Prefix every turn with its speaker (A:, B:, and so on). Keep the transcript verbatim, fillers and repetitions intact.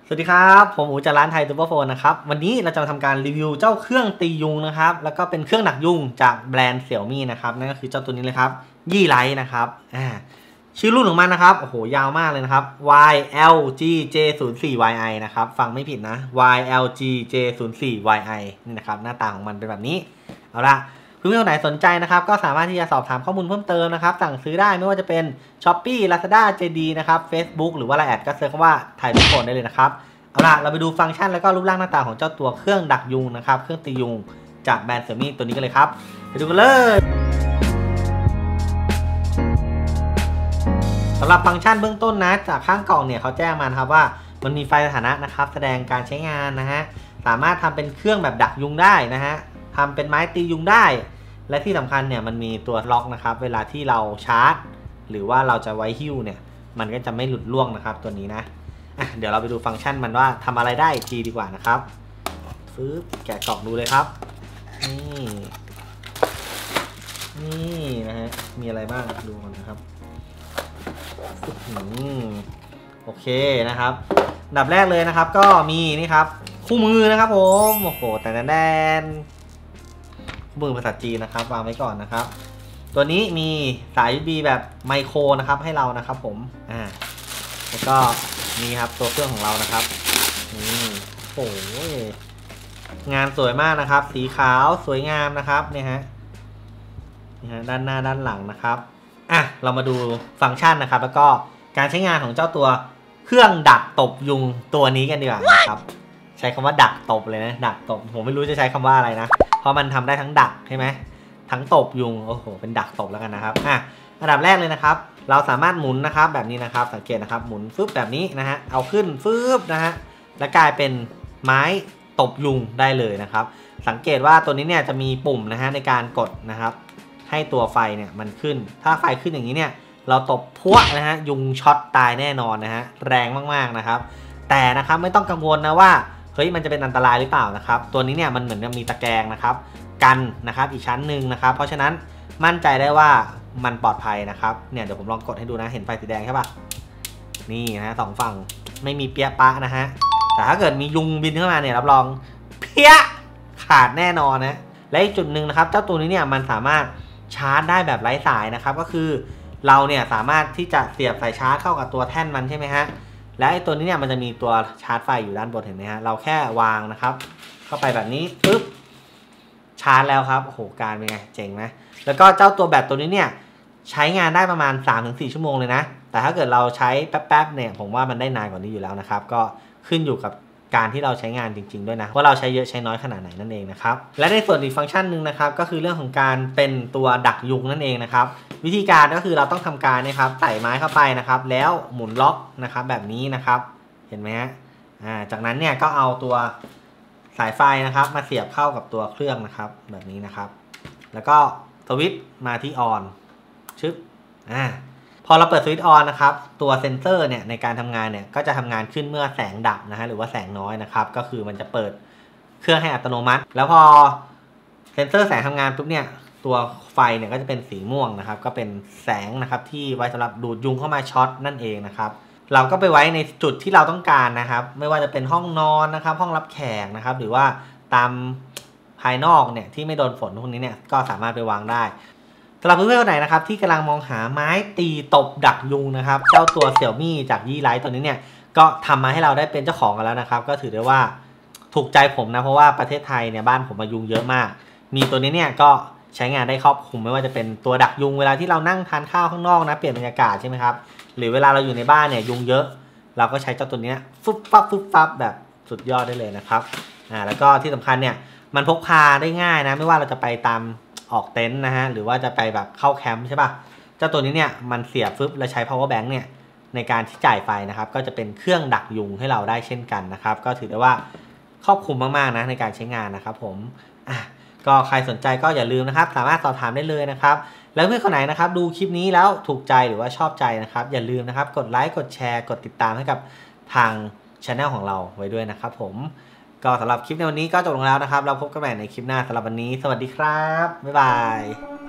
A: สวัสดีครับผมอูจากร้านไทยซูเปอร์โฟนนะครับวันนี้เราจะมาทำการรีวิวเจ้าเครื่องตียุงนะครับแล้วก็เป็นเครื่องดักยุงจากแบรนด์เสี่ยวมี่นะครับนั่นก็คือเจ้าตัวนี้เลยครับยี่ไลท์นะครับอ่าชื่อรุ่นของมันนะครับโอ้โหยาวมากเลยนะครับ วาย แอล จี เจ ศูนย์ สี่ วาย ไอ นะครับฟังไม่ผิดนะ วาย แอล จี เจ ศูนย์ สี่ วาย ไอ นี่นะครับหน้าตาของมันเป็นแบบนี้เอาละเพื่อนๆคนไหนสนใจนะครับก็สามารถที่จะสอบถามข้อมูลเพิ่มเติมนะครับสั่งซื้อได้ไม่ว่าจะเป็น Shopee Lazada เจ ดี นะครับ Facebook หรือว่าไลน์แอดก็เซิร์ชคำว่าไทยซูเปอร์โฟนได้เลยนะครับเอาล่ะเราไปดูฟังก์ชันแล้วก็รูปร่างหน้าตาของเจ้าตัวเครื่องดักยุงนะครับเครื่องตียุงจากแบรนด์เซี่ยมี่ตัวนี้กันเลยครับไปดูกันเลยสำหรับฟังก์ชันเบื้องต้นนะจากข้างกล่องเนี่ยเขาแจ้งมาครับว่ามันมีไฟสถานะนะครับแสดงการใช้งานนะฮะสามารถทำเป็นเครื่องแบบดักยุงได้นะฮะทำเป็นไม้ตียุงได้และที่สำคัญเนี่ยมันมีตัวล็อกนะครับเวลาที่เราชาร์จหรือว่าเราจะไว้หิ้วเนี่ยมันก็จะไม่หลุดร่วงนะครับตัวนี้นะอ่ะเดี๋ยวเราไปดูฟังก์ชันมันว่าทำอะไรได้อีกทีดีกว่านะครับฟื้นแกะกล่องดูเลยครับนี่นี่นะฮะมีอะไรบ้างดูก่อนนะครับโอเคนะครับอันดับแรกเลยนะครับก็มีนี่ครับคู่มือนะครับผมโอ้โหแต่แดนคู่มือภาษาจีนนะครับวางไว้ก่อนนะครับตัวนี้มีสาย ยู เอส บี แบบไมโครนะครับให้เรานะครับผมอ่าแล้วก็นี่ครับตัวเครื่องของเรานะครับนี่โอ้ยงานสวยมากนะครับสีขาวสวยงามนะครับเนี่ยฮะนี่ฮะด้านหน้าด้านหลังนะครับอ่ะเรามาดูฟังก์ชันนะครับแล้วก็การใช้งานของเจ้าตัวเครื่องดักตบยุงตัวนี้กันดีกว่านะครับใช้คำว่าดักตบเลยนะดักตบผมไม่รู้จะใช้คำว่าอะไรนะเพราะมันทำได้ทั้งดักใช่ไหมทั้งตบยุงโอ้โหเป็นดักตบแล้วกันนะครับอ่ะอันดับแรกเลยนะครับเราสามารถหมุนนะครับแบบนี้นะครับสังเกตนะครับหมุนฟึบแบบนี้นะฮะเอาขึ้นฟึบนะฮะแล้วกลายเป็นไม้ตบยุงได้เลยนะครับสังเกตว่าตัวนี้เนี่ยจะมีปุ่มนะฮะในการกดนะครับให้ตัวไฟเนี่ยมันขึ้นถ้าไฟขึ้นอย่างนี้เนี่ยเราตบพัวนะฮะยุงช็อตตายแน่นอนนะฮะแรงมากๆนะครับแต่นะครับไม่ต้องกังวลนะว่าเฮ้ยมันจะเป็นอันตรายหรือเปล่านะครับตัวนี้เนี่ยมันเหมือนจะมีตะแกรงนะครับกันนะครับอีกชั้นหนึ่งนะครับเพราะฉะนั้นมั่นใจได้ว่ามันปลอดภัยนะครับเนี่ยเดี๋ยวผมลองกดให้ดูนะเห็นไฟสีแดงใช่ปะนี่นะสองฝั่งไม่มีเปียปะนะฮะแต่ถ้าเกิดมียุงบินเข้ามาเนี่ยรับรองเพี้ยขาดแน่นอนนะและอีกจุดหนึ่งนะครับเจ้าตัวนี้เนี่ยมันสามารถชาร์จได้แบบไร้สายนะครับก็คือเราเนี่ยสามารถที่จะเสียบสายชาร์จเข้ากับตัวแท่นมันใช่ไหมฮะและไอ้ตัวนี้เนี่ยมันจะมีตัวชาร์จไฟอยู่ด้านบนเห็นไหมฮะเราแค่วางนะครับเข้าไปแบบนี้ปึ๊บชาร์จแล้วครับโอ้โหการเป็นไงเจ๋งไหมแล้วก็เจ้าตัวแบตตัวนี้เนี่ยใช้งานได้ประมาณ สามถึงสี่ ชั่วโมงเลยนะแต่ถ้าเกิดเราใช้แป๊บๆเนี่ยผมว่ามันได้นานกว่านี้อยู่แล้วนะครับก็ขึ้นอยู่กับการที่เราใช้งานจริงๆด้วยนะว่าเราใช้เยอะใช้น้อยขนาดไหนนั่นเองนะครับและในส่วนอีกฟังก์ชันหนึ่งนะครับก็คือเรื่องของการเป็นตัวดักยุงนั่นเองนะครับวิธีการก็คือเราต้องทำการนะครับใส่ไม้เข้าไปนะครับแล้วหมุนล็อกนะครับแบบนี้นะครับเห็นไหมฮะอ่าจากนั้นเนี่ยก็เอาตัวสายไฟนะครับมาเสียบเข้ากับตัวเครื่องนะครับแบบนี้นะครับแล้วก็สวิตช์มาที่ออนชึบอ่าพอเราเปิดสวิตช์ออนนะครับตัวเซ็นเซอร์เนี่ยในการทำงานเนี่ยก็จะทำงานขึ้นเมื่อแสงดับนะฮะหรือว่าแสงน้อยนะครับก็คือมันจะเปิดเครื่องให้อัตโนมัติแล้วพอเซ็นเซอร์แสงทำงานปุ๊บเนี่ยตัวไฟเนี่ยก็จะเป็นสีม่วงนะครับก็เป็นแสงนะครับที่ไว้สำหรับดูดยุงเข้ามาช็อตนั่นเองนะครับเราก็ไปไว้ในจุดที่เราต้องการนะครับไม่ว่าจะเป็นห้องนอนนะครับห้องรับแขกนะครับหรือว่าตามภายนอกเนี่ยที่ไม่โดนฝนพวกนี้เนี่ยก็สามารถไปวางได้สำหรับเพื่อนๆคนไหนนะครับที่กำลังมองหาไม้ตีตบดักยุงนะครับเจ้าตัวเสี่ยวมี่จากยี่ไลท์ตัวนี้เนี่ยก็ทำมาให้เราได้เป็นเจ้าของกันแล้วนะครับก็ถือได้ว่าถูกใจผมนะเพราะว่าประเทศไทยเนี่ยบ้านผมมายุงเยอะมากมีตัวนี้เนี่ยก็ใช้งานได้ครอบคลุมไม่ว่าจะเป็นตัวดักยุงเวลาที่เรานั่งทานข้าวข้างนอกนะเปลี่ยนบรรยากาศใช่ไหมครับหรือเวลาเราอยู่ในบ้านเนี่ยยุงเยอะเราก็ใช้เจ้าตัวนี้ฟึบฟับฟึบฟับแบบสุดยอดได้เลยนะครับอ่าแล้วก็ที่สำคัญเนี่ยมันพกพาได้ง่ายนะไม่ว่าเราจะไปตามออกเต็นท์นะฮะหรือว่าจะไปแบบเข้าแคมป์ใช่ป่ะเจ้าตัวนี้เนี่ยมันเสียบฟึบแล้วใช้ power bank เนี่ยในการที่จ่ายไฟนะครับก็จะเป็นเครื่องดักยุงให้เราได้เช่นกันนะครับก็ถือได้ว่าครอบคลุมมากๆนะในการใช้งานนะครับผมอ่ะก็ใครสนใจก็อย่าลืมนะครับสามารถสอบถามได้เลยนะครับแล้วเพื่อนคนไหนนะครับดูคลิปนี้แล้วถูกใจหรือว่าชอบใจนะครับอย่าลืมนะครับกดไลค์กดแชร์กดติดตามให้กับทางช anel ของเราไว้ด้วยนะครับผมก็สำหรับคลิปในวันนี้ก็จบลงแล้วนะครับเราพบกันใหม่ในคลิปหน้าสำหรับวันนี้สวัสดีครับบ๊ายบาย